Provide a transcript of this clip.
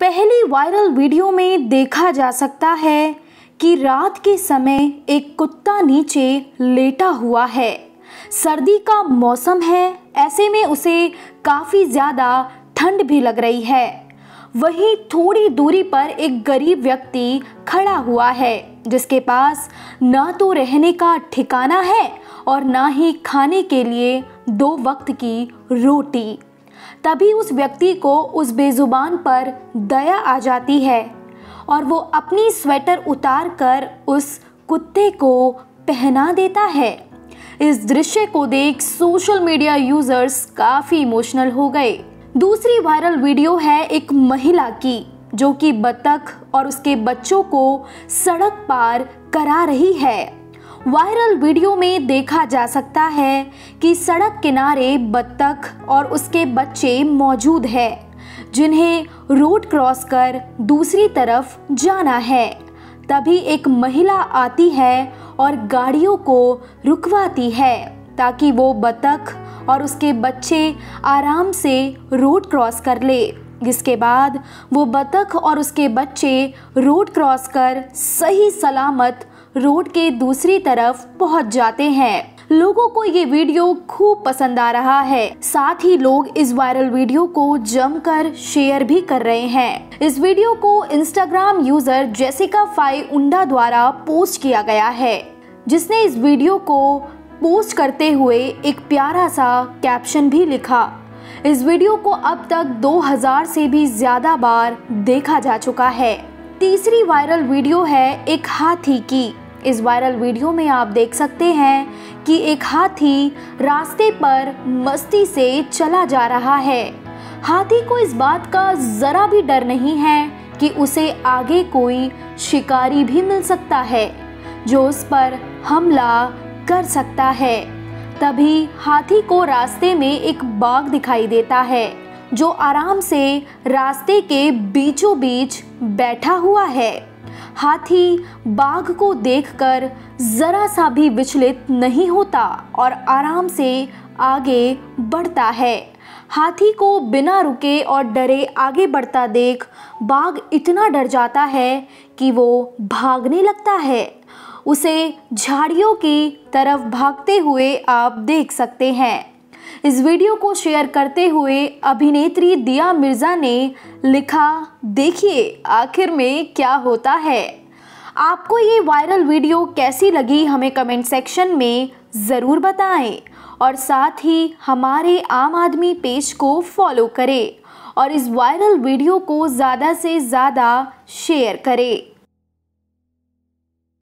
पहली viral video में देखा जा सकता है कि रात के समय एक कुत्ता नीचे लेटा हुआ है। सर्दी का मौसम है, ऐसे में उसे काफ़ी ज़्यादा ठंड भी लग रही है। वहीं थोड़ी दूरी पर एक गरीब व्यक्ति खड़ा हुआ है जिसके पास ना तो रहने का ठिकाना है और ना ही खाने के लिए 2 वक्त की रोटी। तभी उस व्यक्ति को उस बेजुबान पर दया आ जाती है और वो अपनी स्वेटर उतार कर उस कुत्ते को पहना देता है। इस दृश्य को देख सोशल मीडिया यूजर्स काफ़ी इमोशनल हो गए। दूसरी वायरल वीडियो है एक महिला की जो कि बत्तख और उसके बच्चों को सड़क पार करा रही है। वायरल वीडियो में देखा जा सकता है कि सड़क किनारे बत्तख और उसके बच्चे मौजूद हैं जिन्हें रोड क्रॉस कर दूसरी तरफ जाना है। तभी एक महिला आती है और गाड़ियों को रुकवाती है ताकि वो बत्तख और उसके बच्चे आराम से रोड क्रॉस कर ले। जिसके बाद वो बत्तख और उसके बच्चे रोड क्रॉस कर सही सलामत रोड के दूसरी तरफ पहुंच जाते हैं। लोगों को ये वीडियो खूब पसंद आ रहा है। साथ ही लोग इस वायरल वीडियो को जमकर शेयर भी कर रहे हैं। इस वीडियो को इंस्टाग्राम यूजर जेसिका फाई उंडा द्वारा पोस्ट किया गया है, जिसने इस वीडियो को पोस्ट करते हुए एक प्यारा सा कैप्शन भी लिखा। इस वीडियो को अब तक 2000 से भी ज्यादा बार देखा जा चुका है। तीसरी वायरल वीडियो है एक हाथी की। इस वायरल वीडियो में आप देख सकते हैं कि एक हाथी रास्ते पर मस्ती से चला जा रहा है। हाथी को इस बात का जरा भी डर नहीं है कि उसे आगे कोई शिकारी भी मिल सकता है जो उस पर हमला कर सकता है। तभी हाथी को रास्ते में एक बाघ दिखाई देता है जो आराम से रास्ते के बीचों बीच बैठा हुआ है। हाथी बाघ को देखकर जरा सा भी विचलित नहीं होता और आराम से आगे बढ़ता है। हाथी को बिना रुके और डरे आगे बढ़ता देख बाघ इतना डर जाता है कि वो भागने लगता है। उसे झाड़ियों की तरफ भागते हुए आप देख सकते हैं। इस वीडियो को शेयर करते हुए अभिनेत्री दिया मिर्जा ने लिखा, देखिए आखिर में क्या होता है। आपको ये वायरल वीडियो कैसी लगी हमें कमेंट सेक्शन में ज़रूर बताएं और साथ ही हमारे आम आदमी पेज को फॉलो करें और इस वायरल वीडियो को ज़्यादा से ज़्यादा शेयर करें।